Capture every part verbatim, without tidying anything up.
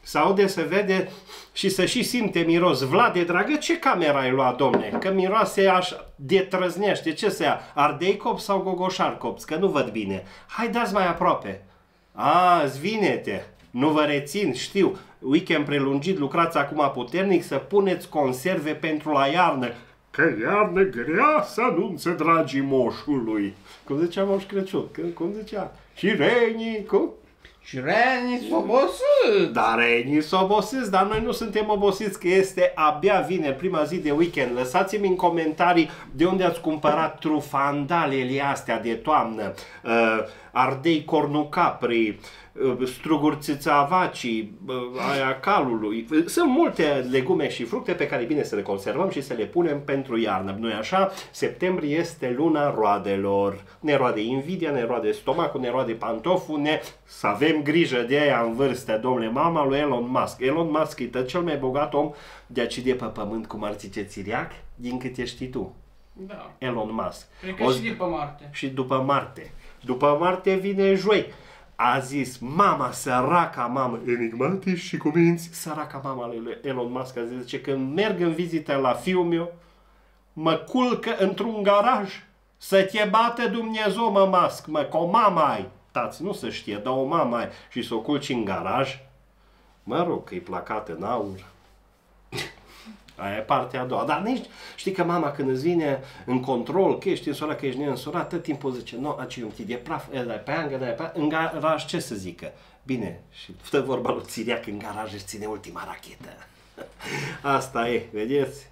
Se aude, se vede și să și simte miros. Vlade, dragă, ce cameră ai luat, domne? Că miroase așa de trăznește. Ce să ia? Ardei copți sau gogoșar copți? Că nu văd bine. Hai, dați mai aproape. A, zvine-te. Nu vă rețin, știu. Weekend prelungit, lucrați acum puternic să puneți conserve pentru la iarnă. Că iarnă grea să anunțe dragii moșului. Cum zicea Moș Crăciun? Cum zicea? Și renii, cum? Și renii s-o obosiți. Da, renii s-o obosiți, dar noi nu suntem obosiți, că este abia vineri, prima zi de weekend. Lăsați-mi în comentarii de unde ați cumpărat trufandalele astea de toamnă, uh, ardei cornucapri, uh, struguri țițavacii, uh, aia calului. Sunt multe legume și fructe pe care e bine să le conservăm și să le punem pentru iarnă. Nu-i așa? Septembrie este luna roadelor. Ne roade invidia, ne roade stomacul, ne roade pantoful, ne... Să avem grijă de aia în vârstă, domnule, mama lui Elon Musk. Elon Musk e cel mai bogat om de aici de pe pământ, cum ar zice Țiriac, din câte știi tu. Da. Elon Musk. Cred că o... și după Marte. Și după Marte. După Marte vine joi. A zis mama, săraca mamă, enigmatici și cuminți, săraca mama lui Elon Musk, a zis, zice, când merg în vizită la fiul meu, mă culcă într-un garaj, să te bată Dumnezeu, mă, Musk, mă, că o mamă ai. Tați, nu se știe, dar o mamă ai și să o culci în garaj, mă rog, că e placată în aur. Aia e partea a doua. Dar nici, știi că mama când îți vine în control, că ești însurat, că ești neînsurat, tot timpul zice, nu, aici e un tii de praf, ăla e pe angă, ăla e pe în garaj, ce să zică? Bine, și stă vorba lui Țiriac, în garaj își ține ultima rachetă. Asta e, vedeți?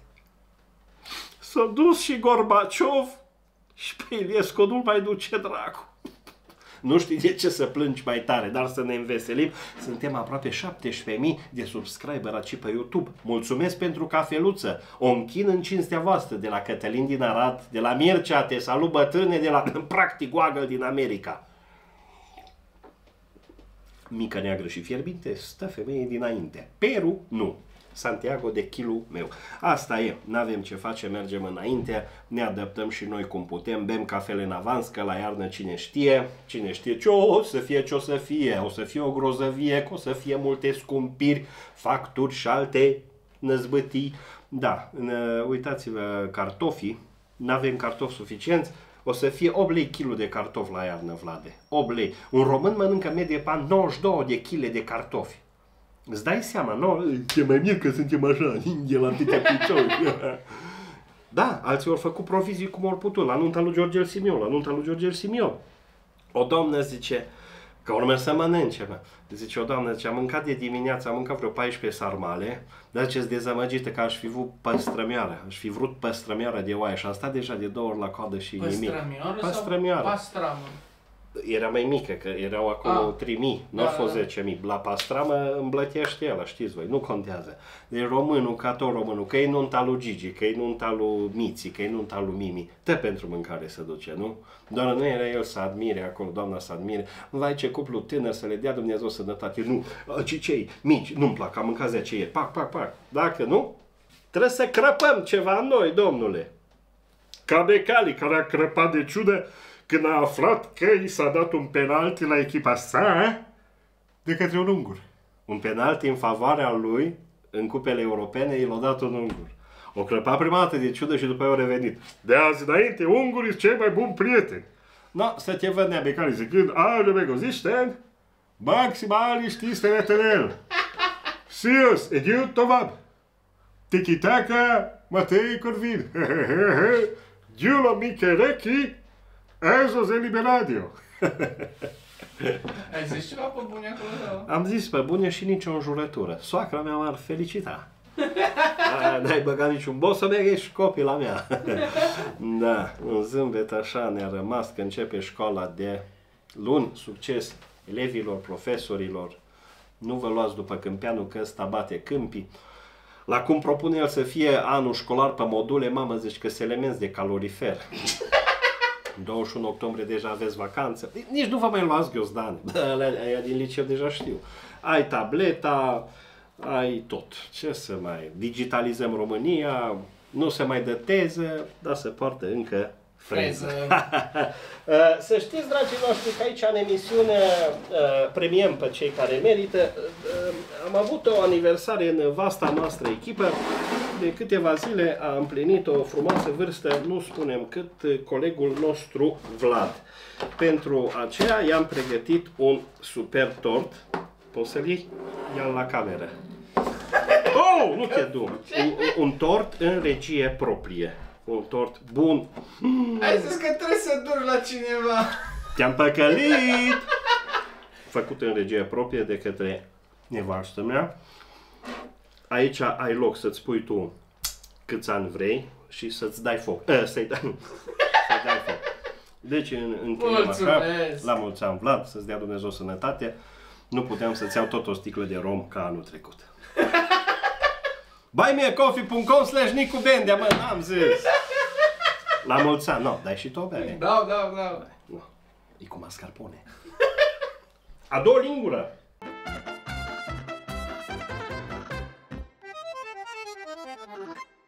S-a dus și Gorbaciov și pe Iliescu nu mai duce dracu. Nu știi de ce să plângi mai tare, dar să ne înveselim. Suntem aproape șaptesprezece mii de subscriberi aici pe YouTube. Mulțumesc pentru cafeluță. O închin în cinstea voastră, de la Cătălin din Arad, de la Mircea, te salut bătrâne, de la practic Goagă din America. Mică, neagră și fierbinte, stă femeie dinainte. Peru, nu. Santiago de kilul meu. Asta e, n-avem ce face, mergem înainte, ne adaptăm și noi cum putem, bem cafele în avans, că la iarnă cine știe, cine știe ce o să fie, ce o să fie, o să fie o grozăvie, că o să fie multe scumpiri, facturi și alte năzbâtii. Da, uitați-vă, cartofii, n-avem cartofi suficienți, o să fie opt lei kilul de cartofi la iarnă, Vlade, opt lei. Un român mănâncă medie pe an nouăzeci și două de kile de cartofi. Îți dai seama, nu? Ce mai mir că suntem așa, de la atâtea piciori. Da, alții au făcut provizii cum au putut, la nunta lui George Simion, la nunta lui George Simion. O doamnă zice, că urmă să mănânce, mă. Zice o doamnă, zice, am mâncat de dimineață, am mâncat vreo paisprezece sarmale, dar zice, dezamăgită că aș fi vrut păstrămioară, aș fi vrut păstrămioară de oaie și am stat deja de două ori la coadă și nimic. Păstrămioară Păstrămioară. sau pastramă? Era mai mică, că erau acolo trei mii, nu au fost zece mii. La pastramă îmblătește ăla, știți voi, nu contează. Deci românul, ca tot românul, că e nunta lui Gigi, că e nunta lui Miții, că e nunta lui Mimi, tot pentru mâncare se duce, nu? Doar nu era el să admire acolo, doamna să admire. Vai, ce cuplu tânăr, să le dea Dumnezeu sănătate. Nu, ci cei mici, nu-mi plac, am mâncat zece ieri. Pac, pac, pac. Dacă nu, trebuie să crăpăm ceva în noi, domnule. Ca Becali, care a crăpat de ciudă când a aflat că i s-a dat un penalti la echipa sa de către un ungur. Un penalti în favoarea lui în cupele europene, i l-a dat un ungur. O crăpa prima dată de ciudă și după aia a revenit. De azi înainte, ungurii sunt cei mai buni prieteni. No, să te văd, Becali, zicând, ale mego, zici, ten, maximali știi stenetelel. Sius, ediu tovad. Tiki-taka, Matei Corvin. Giulo Micherechi, Ezos Eliberadio. Ai zis ceva pe bune acolo? Am zis pe bune și nicio înjurătură. Soacra mea m-ar felicita. N-ai băgat niciun bos să mergi și copila mea. Da, un zâmbet așa ne-a rămas că începe școala de luni. Succes elevilor, profesorilor. Nu vă luați după câmpeanul că ăsta bate câmpii. La cum propune el să fie anul școlar pe module, mamă, zici că se elemenți de calorifer. douăzeci și unu octombrie deja aveți vacanță. Nici nu vă mai luați ghiozdani. Aia din liceu deja știu. Ai tableta, ai tot. Ce să mai... Digitalizăm România, nu se mai dă teză, dar se poartă încă freză. Să știți, dragii noștri, că aici în emisiune premiem pe cei care merită. Am am avut o aniversare în vasta noastră echipă. De câteva zile a împlinit o frumoasă vârstă, nu spunem cât, colegul nostru Vlad. Pentru aceea i-am pregătit un super tort. Poți să-l iei? Ia-l la cameră. Oh, nu te du! Un, un tort în regie proprie. Un tort bun. Ai zis că trebuie să duci la cineva. Te-am păcălit! Făcut în regie proprie de către nevastă mea. Aici ai loc să-ți pui tu câți ani vrei și să-ți dai foc. Uh, să-i dai, să dai foc. Deci în, încheiem așa, la mulți ani Vlad, să-ți dea Dumnezeu sănătate. Nu puteam să-ți iau tot o sticlă de rom ca anul trecut. buy me a coffee punct com slash Nicu Bendea, mă, n-am zis. La mulți ani, nu, dai și tu o bere. Da, da, da. No, e cu mascarpone. A doua lingură.